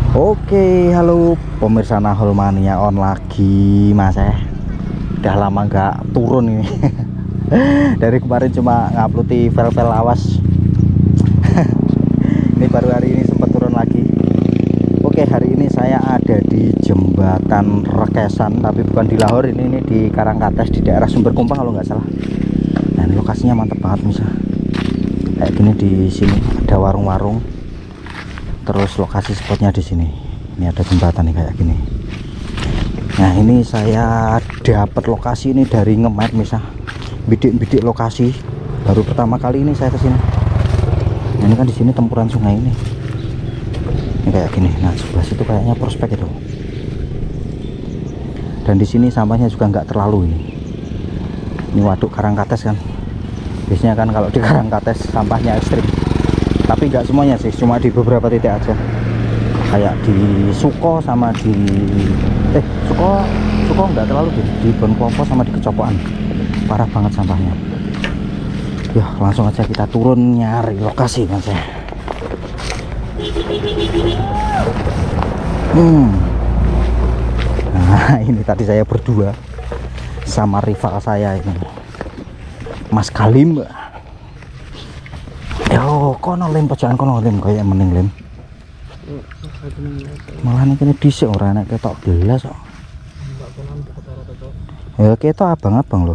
Oke, halo pemirsa Nahol Mania on lagi mas udah lama nggak turun ini. Dari kemarin cuma ngupload di vel-vel awas. Ini baru hari ini sempat turun lagi. Oke, hari ini saya ada di jembatan Rekesan, tapi bukan di Lahore, ini di Karangkates di daerah Sumber Kumpang kalau nggak salah. Nah, ini lokasinya mantap banget misal. Kayak gini di sini ada warung-warung. Terus lokasi spotnya di sini. Ini ada jembatan nih kayak gini. Nah, ini saya dapat lokasi ini dari nge-map misal. Bidik-bidik lokasi. Baru pertama kali ini saya kesini. Nah, ini kan di sini tempuran sungai ini. Ini kayak gini. Nah, sebelah situ kayaknya prospek itu. Dan di sini sampahnya juga nggak terlalu ini. Ini waduk Karangkates kan. Biasanya kan kalau di Karangkates sampahnya ekstrim. Tapi nggak semuanya sih, cuma di beberapa titik aja. Kayak di Suko sama di Suko nggak terlalu deh. Di Bonpopo sama di Kecopokan parah banget sampahnya. Ya langsung aja kita turun nyari lokasi mas ya. Nah, ini tadi saya berdua sama rival saya ini Mas Kalim. Yo, kono lem pojokan kono lem kayak mending lem. Malah nih kene dhisik ora enak ketok belas kok. Ya ketok abang-abang loh.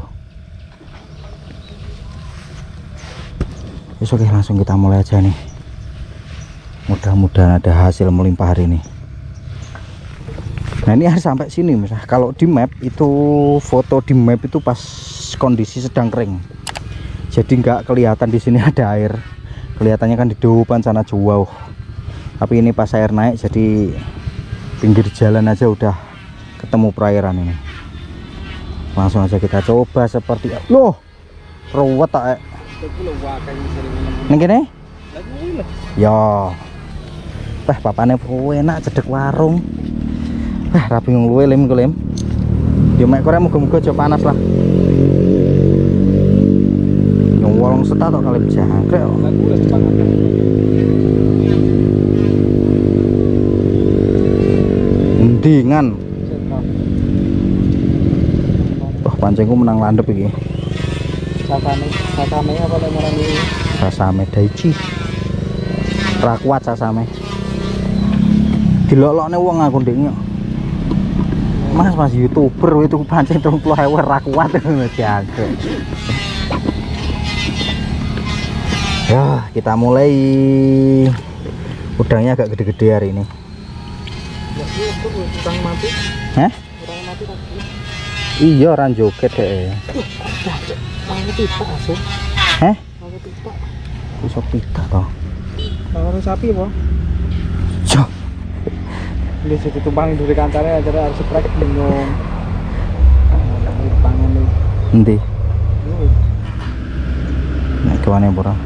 Wis oke, langsung kita mulai aja nih. Mudah-mudahan ada hasil melimpah hari ini. Nah, ini harus sampai sini misal. Kalau di map itu foto di map itu pas kondisi sedang kering. Jadi nggak kelihatan di sini ada air. Kelihatannya kan di depan sana jauh. Tapi ini pas air naik jadi pinggir jalan aja udah ketemu perairan ini. Langsung aja kita coba seperti loh. Ruwet tak. Ning kene? Ya. Wah, papane enak cedek warung. Wah, ra bingung luwe lem ku lem. Yo mek kore muga-muga aja panas lah. Nyolong setat kok kali jangkrik kok. Mendingan. Wah, pancingku menang landep iki. Sasame apa lemoran iki? Sasame Daichi. Ra kuat sasame. Dilolokne wong aku ndek. Mas YouTuber itu pancing 30.000 ra kuat jangkrik. Ya, kita mulai. Udangnya agak gede-gede hari ini. Udang mati. Hah? Udang mati tadi. Iya, orang joget deh. Mau pipa asuh. Hah? Mau pipa. Bisa pipa toh. Mau sapi apa? Jo. Di situ tumpang dari kancane aja harus sprek bingung. Pangan nih. Endi? Nek kewane ora.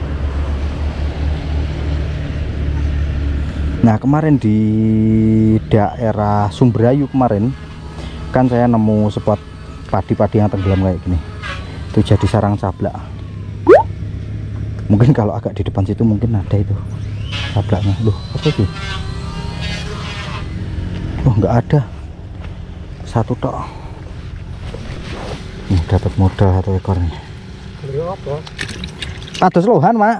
Nah, kemarin di daerah Sumberayu kemarin kan saya nemu spot padi-padi yang tenggelam kayak gini. Itu jadi sarang cablak. Mungkin kalau agak di depan situ mungkin ada itu cablaknya. Loh, apa itu? Oh, nggak ada. Satu tok. Dapat modal 1 ekor nih. Atus lohan, Mak.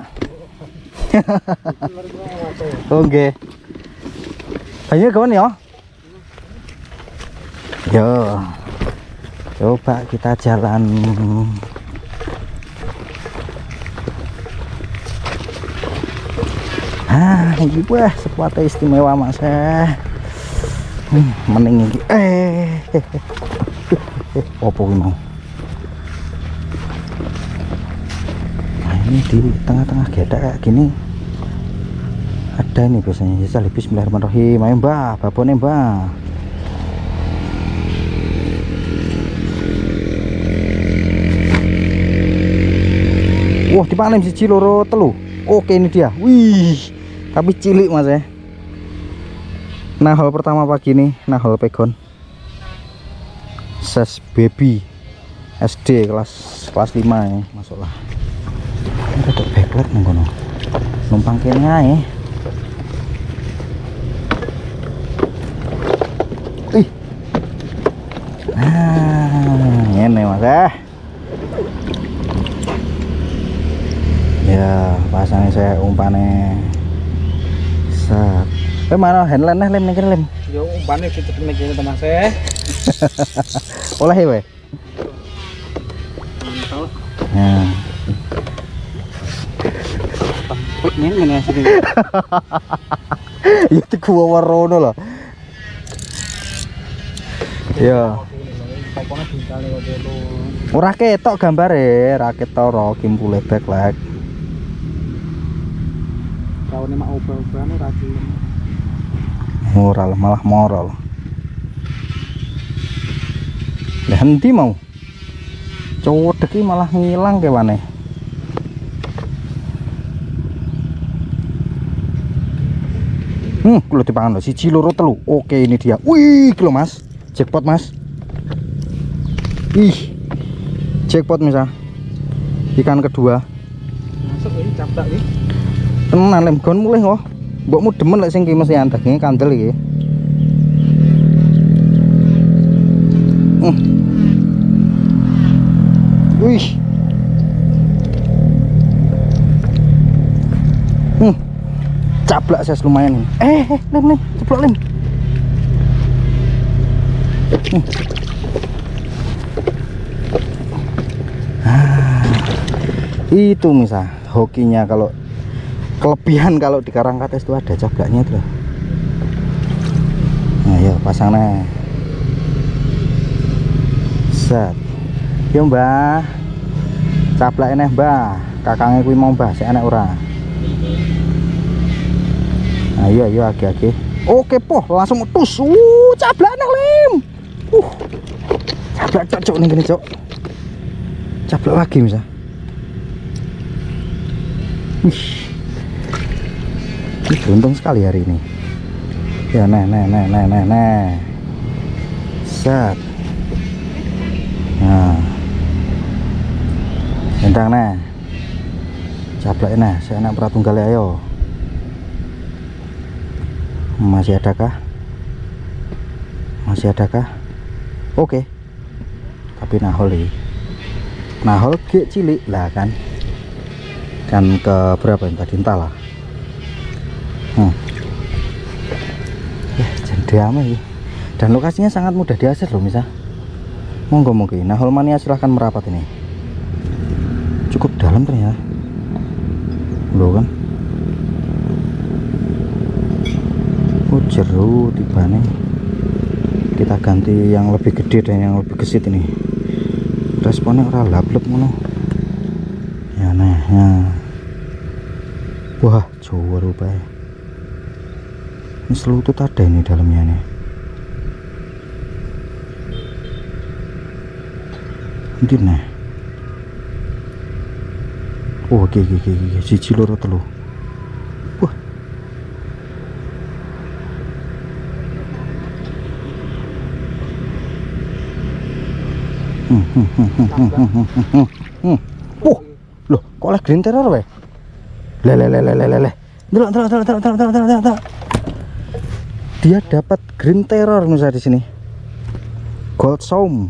Oke. Ayo kawan ya. Yo. Coba kita jalan. Ini wah spot istimewa Mas. Mending iki. Opo kuwi mau? Nah, ini di tengah-tengah gedak kayak gini. Ada ini biasanya. Bismillahirrahmanirrahim. Ayo Mbah, babone Mbah. Wah, dipanen siji loro telu. Oke, ini dia. Wih, tapi cilik Mas ya. Nahol pertama pagi nih, nahol pegon. Ses baby SD kelas 5 ya, masuklah. Ini ada backlight nih kono. Numpang kene ae. ini mas ya pasangnya saya umpane set mana handline lem nih lem yo umpane kita nih teman oleh ya weh mantap ya ini sini itu gua warono lah ya ora ketok gambare ra ketara kimpule backlight tahunnya mak ubah-ubahane ra gelem moral malah moral lah henti mau cowok deki malah ngilang kewane kalau dipangan loh siji loro telu oke ini dia wih kilo mas jackpot mas ih jackpot misal ikan kedua masuk ini caplak iki tenan lem gon mulih kok mbokmu demen lek sing ki mesti dagingnya kandel iki wih caplak saya lumayan lem ceplok lem itu misal hokinya kalau kelebihan kalau di Karangkates itu ada caplaknya tuh. Nah ya pasangnya set yo mbah caplak ini mbah kakangnya kuwi mau mbah si enak ora nah iya agi-agi oke poh langsung tus caplak enak lem caplak cocok nih gini cok caplak lagi misal ini beruntung sekali hari ini ya nah set nah entang nah caplak nah saya enak pratunggal ayo masih adakah oke tapi nahol gek cilik lah kan ke berapa yang tadi entahlah ya jendame dan lokasinya sangat mudah diakses loh misal monggo nahol mania silahkan merapat ini cukup dalam ternyata loh kan jeru tiba nih kita ganti yang lebih gede dan yang lebih gesit ini responnya ora lablep ngono ya nah ya. Wah Jawa rupanya ini selutut ada ini dalamnya nih ini nah oke siji loro telu wah loh kok oleh green terror weh lele delok dia dapat green terror misalnya di sini gold sound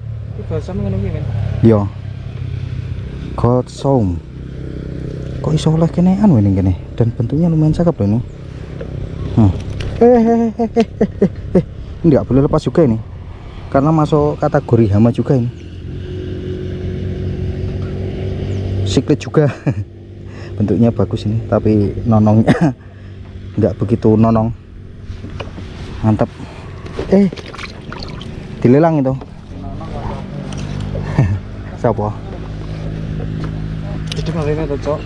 yo gold sound kok iso oleh kenean weh ini dan bentuknya lumayan cakep loh ini ini nggak boleh lepas juga ini karena masuk kategori hama juga ini siklet juga bentuknya bagus ini tapi nonongnya nggak begitu nonong mantap dilelang itu siapa itu kali ini cok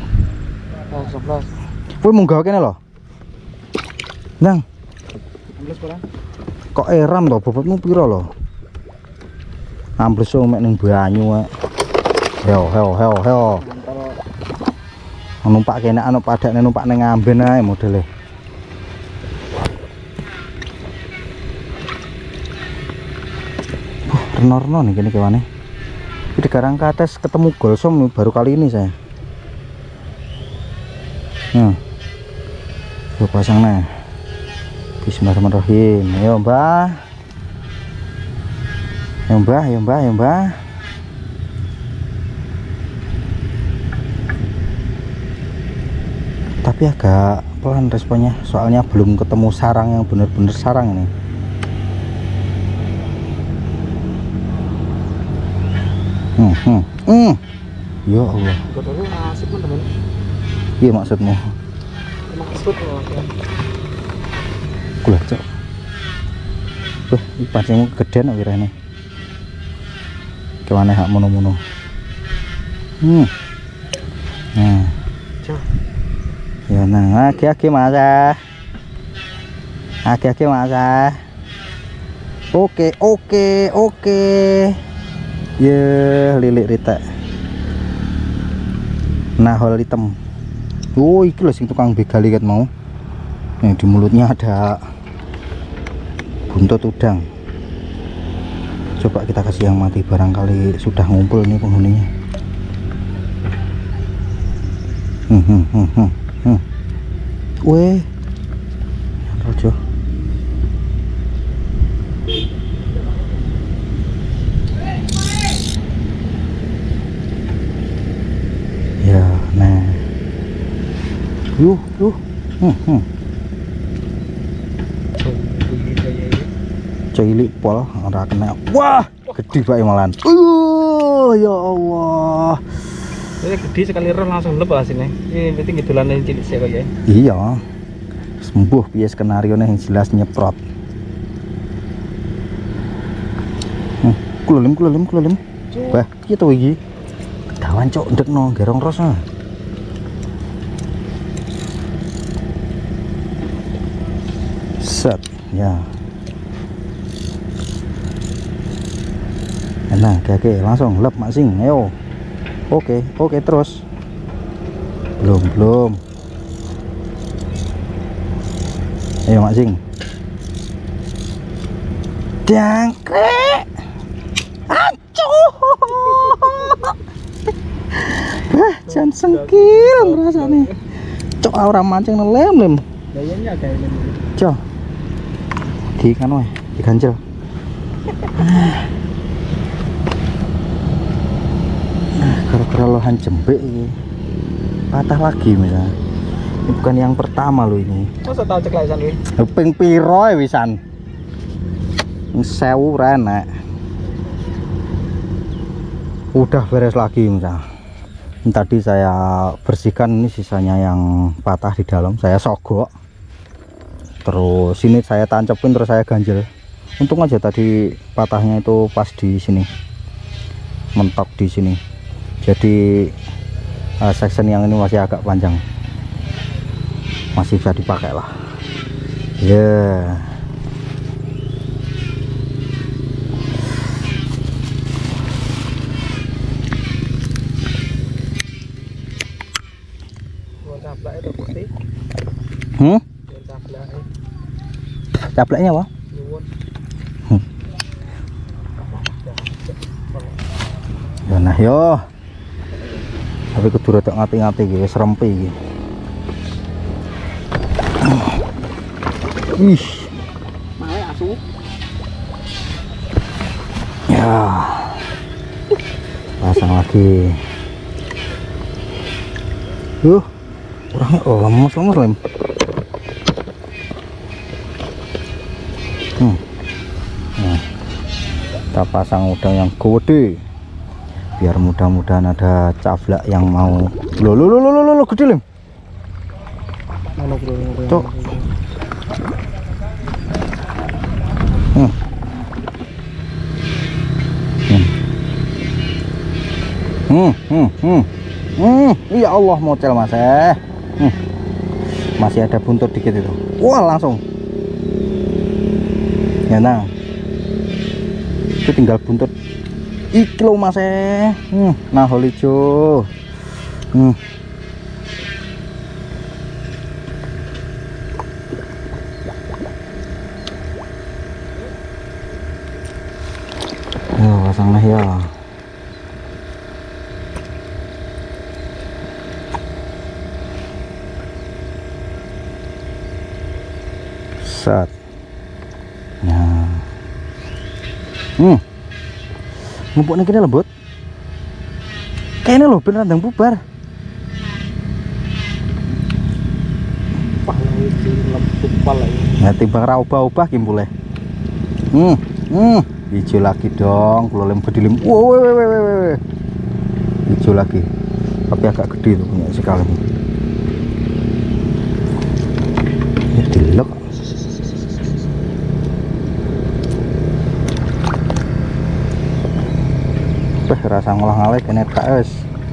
11 woi munggah kene lho nang 16 kurang kok eram toh bobotmu piro lho ambles mek ning banyu heo numpak kene anu padakne numpak ning Amben ae modele renorno nih gini kewane di Karangkates ketemu golsom baru kali ini saya yuk pasang nih bismillahirrahmanirrahim ayo mbah Tapi agak pelan responnya, soalnya belum ketemu sarang yang bener-bener sarang ini. Ya Allah. Gotolnya asik teman. Iya maksudmu? Emang asik loh. Kulah cok. Wah, ini pancingmu gedean kok kira ini. Kemana hak mono-mono? Nah, Cok. ya nah, aki-aki masa. Aki-aki masa. Oke. Ya, lilik ritek. Nah, hol hitam. Oh, iki lho sing tukang begal ikat mau. Yang di mulutnya ada buntut udang. Coba kita kasih yang mati, barangkali sudah ngumpul nih penghuninya. Weh, rojo. Ya, nah. Yuh. Cilik pol ora kena. Wah, gede bae malan. Ya Allah. Ini gede sekali roh langsung lepas ini. Ini penting gitulan cilik sih kayaknya. Iya. Sembuh piye skenario yang jelas nyeprot. Kulolim. Bah, piye to iki? Kedawan cok ndekno gerong ros. Set, ya. Nah, oke, langsung lep masing, ayo. Oke, terus. Belum. Ayo masing. Jangkrik. Acuh. Jan sengkil rasane. Cok ora mancing lem. Gayanya kayak ini. Cok. Di kan wae, diganjel. Gara-gara lohan jembek ini patah lagi misalnya. Ini bukan yang pertama lo ini. Masa tahu cek laisan ini? Ping piro ya wisan? 1000 renek. Udah beres lagi misalnya. Ini tadi saya bersihkan, ini sisanya yang patah di dalam saya sogok. Terus ini saya tancepin, terus saya ganjel. Untung aja tadi patahnya itu pas di sini, mentok di sini. Jadi section yang ini masih agak panjang, masih bisa dipakai lah. Ya. Caplak itu putih. Caplaknya apa? Ya nah yo. Tapi kudu rada ngati-ngati iki, wis rempi iki. Ih. Mae asu. Ya. Pasang lagi. Orangnya lemes lem. Nah, kita pasang udang yang gede biar mudah-mudahan ada cablak yang mau. Lo gede lem. Cok. Ya Allah, mocel mas masih ada buntut dikit itu. Wah langsung ya, nah itu tinggal buntut iki lo mas nah holijo. Pasang lah ya. Set. Nah. Ngumpulnya kini lembut. Kayaknya loh beneran ndang bubar. Ya timbang ra ubah-ubah ki boleh. Hijau lagi dong, kalau lem bedilim. Wow, hijau lagi. Tapi agak gede tuh punya sekali. Ya dilek. Rasa ngolah-ngalih kene tak wis.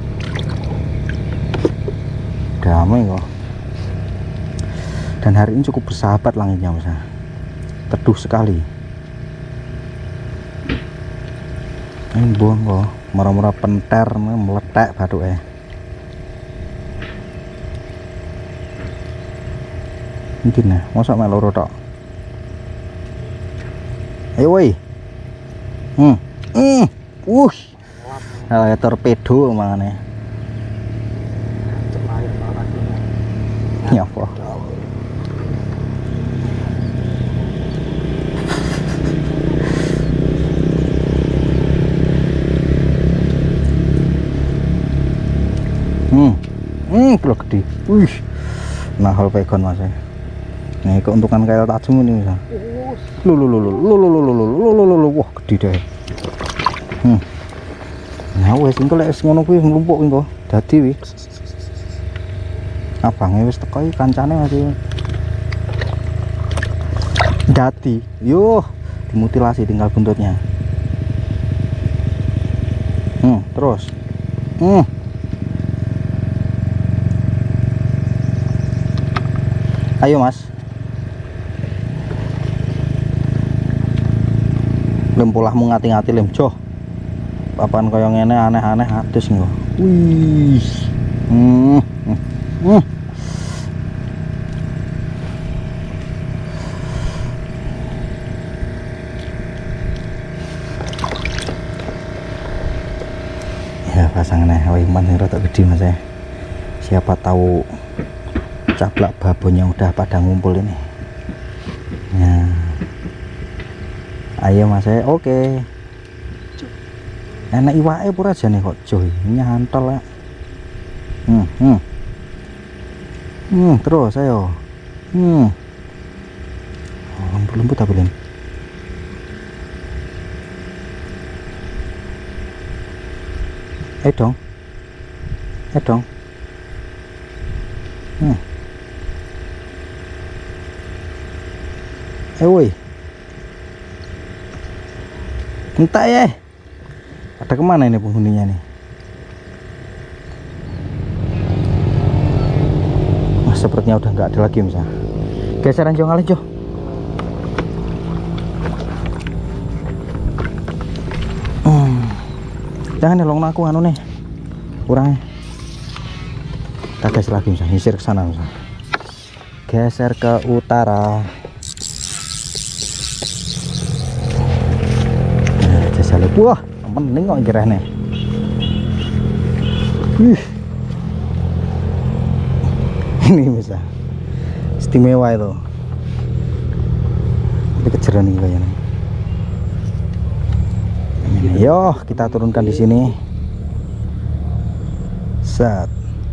Damai kok. Dan hari ini cukup bersahabat langitnya Mas. Teduh sekali. Ini buang kok, murah-murah penter meletek batuknya. Mungkin ya, masa mek loro tok. Ayo woi. Torpedo mangane. Ya apa? Kalau gede. Wih. Nah, hal pegon Mas. Nih keuntungan kail tajam ini Mas. Wah, gede deh. Nah, wis engko lek ngono kuwi mlumpuk engko. Dadi wi. Abange wis teko iki kancane masih. Dadi, yo dimutilasi tinggal buntutnya. Terus. Ayo Mas. Lem polahmu ngati-ngati lem joh. Papan kaya ngene aneh-aneh adus engko. Wih. Ya pasangannya Waiman yang rada gede Mas ya. Siapa tahu caplak babonnya udah pada ngumpul ini ya. Ayo Mas ya, oke. Enak iwake pura aja nih kok coy, nyantol ya. Terus ayo. Lembut tapi Lin. Dong. Woi. Entah ya. Ada kemana ini penghuninya nih? Wah, sepertinya udah nggak ada lagi misal. Geseran jong kali joh. Jangan nolong aku anu nih. Kurangnya. Kita geser lagi misal, nyisir ke sana misal. Geser ke utara. Wah, mending kok jerah nih. Ini bisa istimewa itu. Tapi kejeran nih kayaknya. Yo, kita turunkan di sini. Set.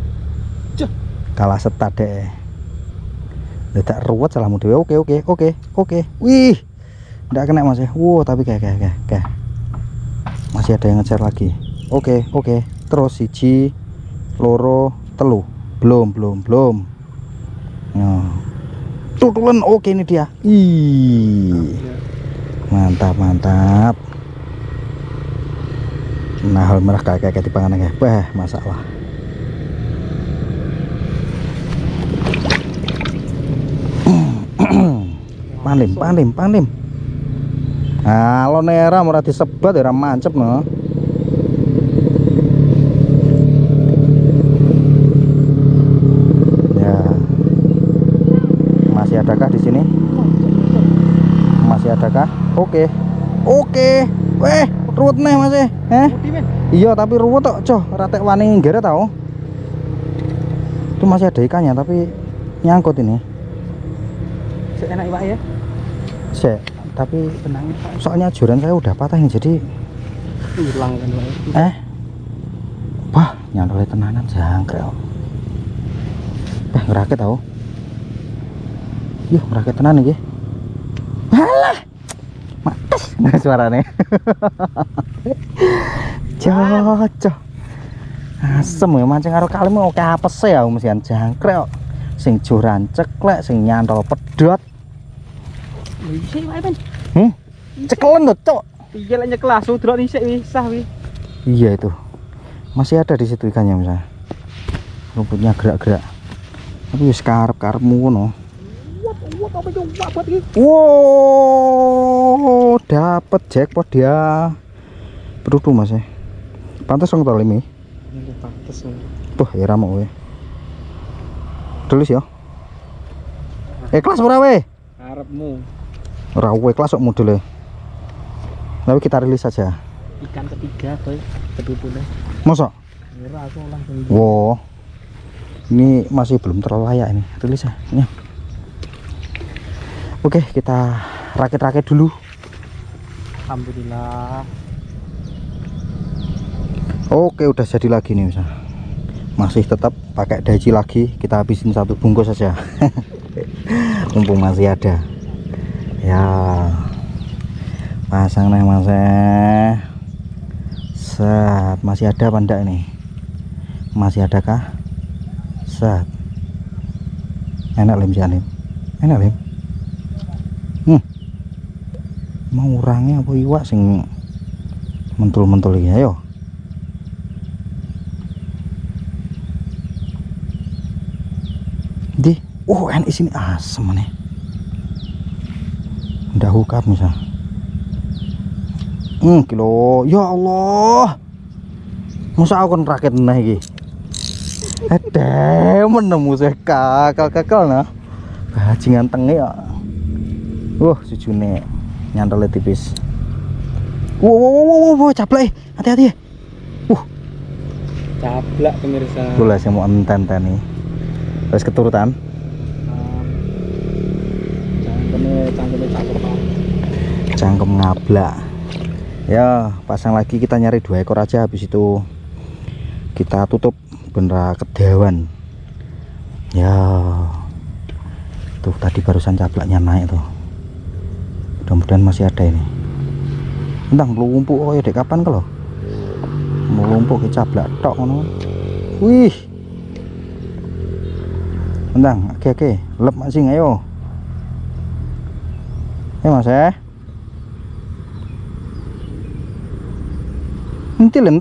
Kalah setat deh. Tidak ruwet salahmu dewe. Oke. Wih, tidak kena Mas ya. Wow, tapi kayak. Masih ada yang ngejar lagi. Oke. Terus siji, loro, telu. Belum. Nah. Tutulan. Oke, ini dia. Mantap. Nah, hal merah kayak di panganan ya. Masalah. Panim. Halo nera ora disebat ora mancep no. Ya. Masih adakah di sini? Masih adakah? Oke. Weh, ruwet nih Mas eh. Iya, tapi ruwet tok, coh. Ratek wani nggere tau. Itu masih ada ikannya tapi nyangkut ini. Enak iwak ya? Tapi tenang, soalnya joran saya udah patah ini jadi hilang kan. Wah, nyantolnya tenanan jangkrik. Ngerakit tau. Ngerakit tenan iki. Alah, mates suaranya. Cocok. Asem ya mancing karo kali mau oke apa sih ya mesian jangkrik kok. Sing joran ceklek, sing nyantol pedot. Bisa wae men. Cekelen tuh, Cok. Iya lah nyekel asu delok nisik wisah wi. Iya itu. Masih ada di situ ikannya misalnya. Rumputnya gerak-gerak. Tapi wis karep-karepmu ngono. Apa itu buat iki? Wow, dapat jackpot dia. Perutu Mas ya. Pantes rong tol ini. Ini pantes. Tuh, ya ramok we. Tulis ya. Ikhlas ora we? Karepmu. Ora we ikhlas kok modele. Tapi kita rilis saja. Ikan ketiga boy, tebupune. Masa? Ora aku langsung. Wow. Ini masih belum terlalu layak ini. Rilis ya. Ini. Oke, kita rakit-rakit dulu. Alhamdulillah. Oke, udah jadi lagi nih misalnya. Masih tetap pakai daiji lagi, kita habisin satu bungkus saja. Mumpung masih ada. Ya. Pasang nih Mas. Set, masih ada apa enggak ini? Masih ada kah? Set. Enak lem sih Alim. Enak lem. Mau orangnya apa iwak sing mentul-mentul iki ayo. Di, enak sini asem nih. Udah hukap misal. Kilo, ya Allah. Masa aku rakit nah iki. Menemu saya kakal nah. Bajingan tenge ya. Sujune nyantol tipis. Wow, caplek. Hati-hati. Caplak pemirsa. Boleh saya mau enten nih. Terus keturutan. Cangkeme caplok. Cangkem ngablak. Ya, pasang lagi, kita nyari 2 ekor aja, habis itu kita tutup bener kedawan. Ya. Tuh tadi barusan caplaknya naik tuh. Mudah-mudahan masih ada ini. Entang lumpuh ya dek kapan kalau mau lumpuh ke caplak tok ngono. Wih. Entang, oke. Lep masing ayo. Mas Nanti lem.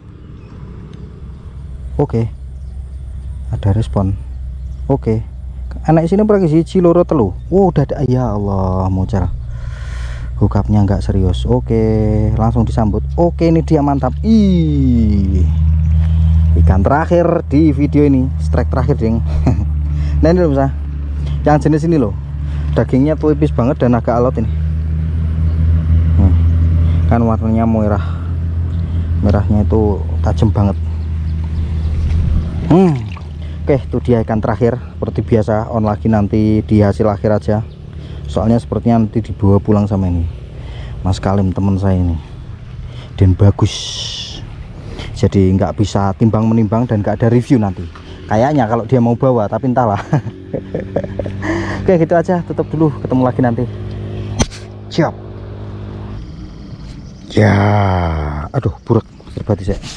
Oke. Ada respon. Oke. Anak sini pergi siji loro telu. Udah ada. Ya Allah, mucal. Hukapnya nggak serius. Oke, langsung disambut. Oke, ini dia mantap. Ikan terakhir di video ini, strike terakhir ding. Nah ini loh bisa. Yang jenis ini loh. Dagingnya tipis banget dan agak alot ini. Kan warnanya merah. Merahnya itu tajam banget. Oke, itu dia ikan terakhir. Seperti biasa, on lagi nanti di hasil akhir aja. Soalnya sepertinya nanti dibawa pulang sama ini Mas Kalim, teman saya ini, dan bagus. Jadi nggak bisa timbang menimbang dan nggak ada review nanti. Kayaknya kalau dia mau bawa, tapi entahlah. Oke, gitu aja. Tutup dulu. Ketemu lagi nanti. Siap. Ya, aduh, buruk terbati saya.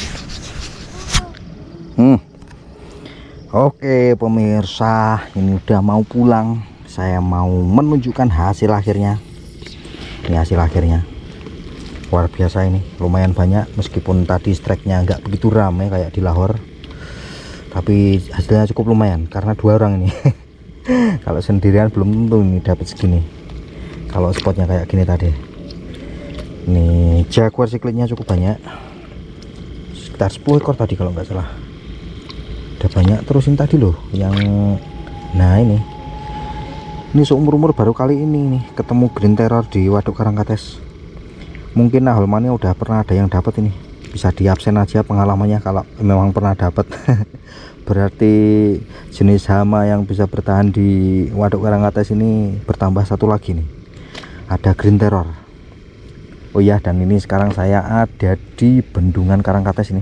Oke pemirsa, ini udah mau pulang. Saya mau menunjukkan hasil akhirnya. Ini hasil akhirnya. Luar biasa ini, lumayan banyak. Meskipun tadi strike-nya nggak begitu ramai kayak di Lahore, tapi hasilnya cukup lumayan karena 2 orang ini. Kalau sendirian belum tentu ini dapat segini. Kalau spotnya kayak gini tadi. Ini jaguar sikletnya cukup banyak. Sekitar 10 ekor tadi kalau nggak salah. Udah banyak. Terusin tadi loh yang nah ini seumur-umur baru kali ini nih ketemu green terror di Waduk Karangkates. Mungkin Holmannya udah pernah ada yang dapat ini. Bisa di absen aja pengalamannya kalau memang pernah dapat. Berarti jenis hama yang bisa bertahan di Waduk Karangkates ini bertambah 1 lagi nih. Ada green terror. Oh iya, dan ini sekarang saya ada di Bendungan Karangkates ini.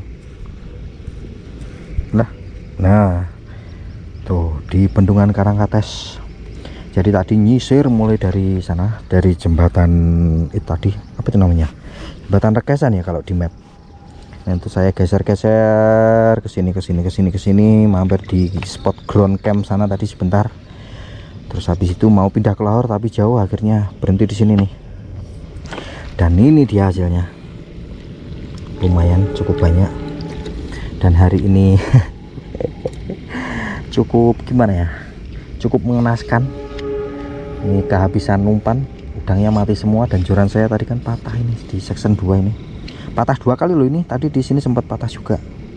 Nah tuh di Bendungan Karangkates. Jadi tadi nyisir mulai dari sana, dari jembatan itu tadi, apa itu namanya, jembatan Rekesan ya kalau di map. Nah itu saya geser-geser ke sini, mampir di spot ground camp sana tadi sebentar. Terus habis itu mau pindah ke Lahore tapi jauh, akhirnya berhenti di sini nih. Dan ini dia hasilnya, lumayan cukup banyak. Dan hari ini cukup gimana ya, cukup mengenaskan. Ini kehabisan umpan, udangnya mati semua, dan joran saya tadi kan patah ini di section 2 ini. Patah 2 kali loh ini, tadi di sini sempat patah juga.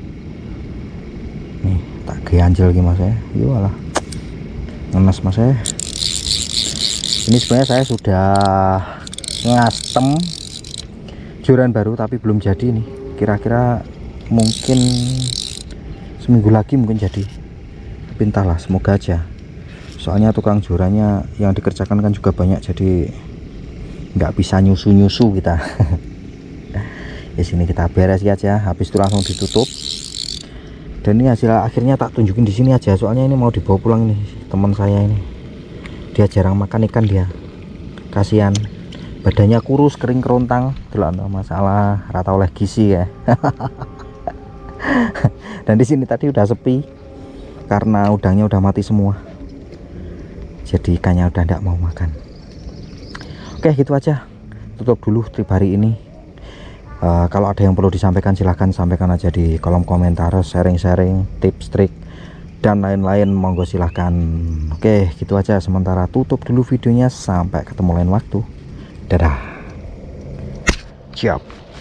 Nih, tak ganjel lagi mas saya. Iyalah. Ngenes mas saya. Ini sebenarnya saya sudah ngastem joran baru tapi belum jadi nih. Kira-kira mungkin seminggu lagi mungkin jadi. Tapi entahlah, semoga aja. Soalnya tukang jorannya yang dikerjakan kan juga banyak, jadi nggak bisa nyusu kita. Di sini kita beres aja, habis itu langsung ditutup. Dan ini hasil akhirnya tak tunjukin di sini aja, soalnya ini mau dibawa pulang nih teman saya ini. Dia jarang makan ikan dia, kasihan. Badannya kurus, kering kerontang, tidak ada masalah, rata oleh gizi ya. Dan di sini tadi udah sepi karena udangnya udah mati semua. Jadi ikannya udah tidak mau makan. Oke, gitu aja, tutup dulu trip hari ini. Kalau ada yang perlu disampaikan silahkan sampaikan aja di kolom komentar, sharing-sharing tips, trik dan lain-lain, monggo silahkan. Oke, gitu aja, sementara tutup dulu videonya, sampai ketemu lain waktu. Dadah. Ciao.